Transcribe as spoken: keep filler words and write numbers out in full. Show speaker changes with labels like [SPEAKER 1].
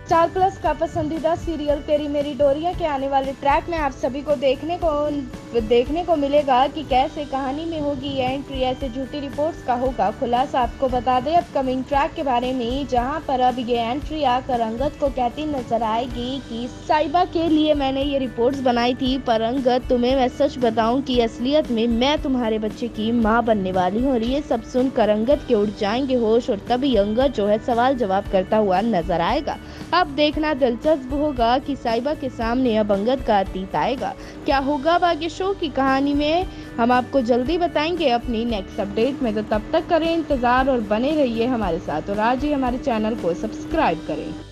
[SPEAKER 1] Star plus का पसंदीदा serial तेरी मेरी डोरियां के आने वाले ट्रैक में आप सभी को देखने को देखने को मिलेगा कि कैसे कहानी में होगी ये एंट्री। ऐसे झूठी रिपोर्ट्स का होगा खुलासा। आपको बता दें अपकमिंग ट्रैक के बारे में, जहां पर अब ये एंट्री आकर अंगद को कहती नजर आएगी कि साइबा के लिए मैंने ये रिपोर्ट्स बनाई थी, पर अंगद तुम्हें मैं सच बताऊं कि असलियत में मैं तुम्हारे बच्चे की माँ बनने वाली हूँ। और ये सब सुनकर अंगद के उड़ जाएंगे होश, और तभी अंगद जो है सवाल जवाब करता हुआ नजर आएगा। अब देखना दिलचस्प होगा कि साइबा के सामने अब अंगद का अतीत आएगा। क्या होगा बाकी शो की कहानी में, हम आपको जल्दी बताएंगे अपनी नेक्स्ट अपडेट में। तो तब तक करें इंतजार और बने रहिए हमारे साथ, और आज ही हमारे चैनल को सब्सक्राइब करें।